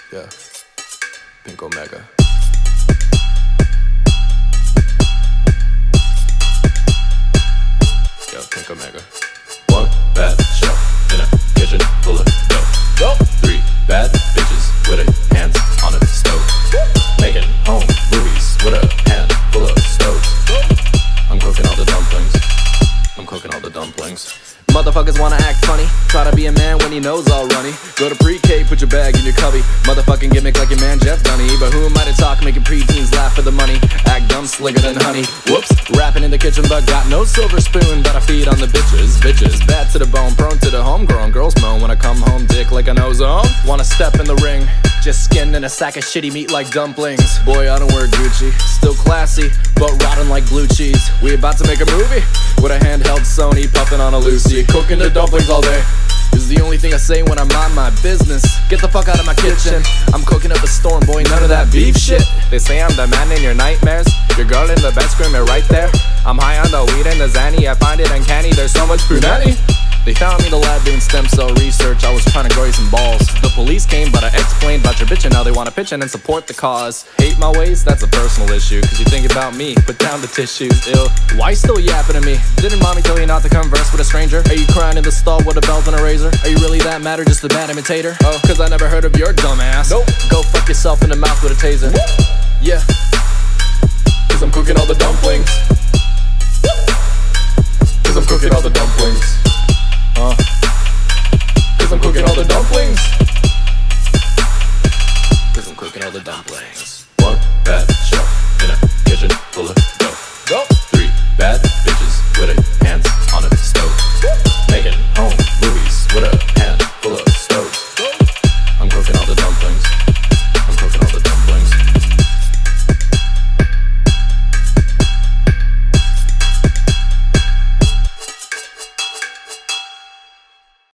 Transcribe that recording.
Yeah, PinkOmega. Yo, PinkOmega. One bad show in a kitchen full of dough. 3 bad bitches with their hands on the stove. Making home movies with a hand full of stoves. I'm cooking all the dumplings. I'm cooking all the dumplings. Motherfuckers wanna act funny, try to be a man when he knows all runny. Go to pre-K, put your bag in your cubby. Motherfucking gimmick like your man Jeff Dunny. But who am I to talk, making preteens laugh for the money? Act dumb, slicker than honey. Whoops, rapping in the kitchen but got no silver spoon. But I feed on the bitches, bad to the bone, prone to the homegrown. Girls moan when I come home, dick like an ozone. Wanna step in the ring, just skin in a sack of shitty meat like dumplings. Boy, I don't wear Gucci, still classy, but rotten like blue cheese. We about to make a movie with a handheld Sony, puffing on a Lucy. Cooking the dumplings all day is the only thing I say when I mind my business. Get the fuck out of my kitchen, I'm cooking up a storm, boy, none of that beef shit. They say I'm the man in your nightmares, your girl in the bed screaming right there. I'm high on the weed and the Zanny, I find it uncanny, there's so much punani. They found me in the lab doing stem cell research, I was trying to grow you some balls. The police came, but I explained about your bitch and now they wanna pitch in and support the cause. Hate my ways? That's a personal issue, cause you think about me, put down the tissues, ill. Why you still yapping at me? Didn't mommy tell you not to converse with a stranger? Are you crying in the stall with a belt and a razor? Are you really that mad or just a bad imitator? Oh, cause I never heard of your dumb ass. Nope. Go fuck yourself in the mouth with a taser. Yeah, cause I'm cooking all the dumplings.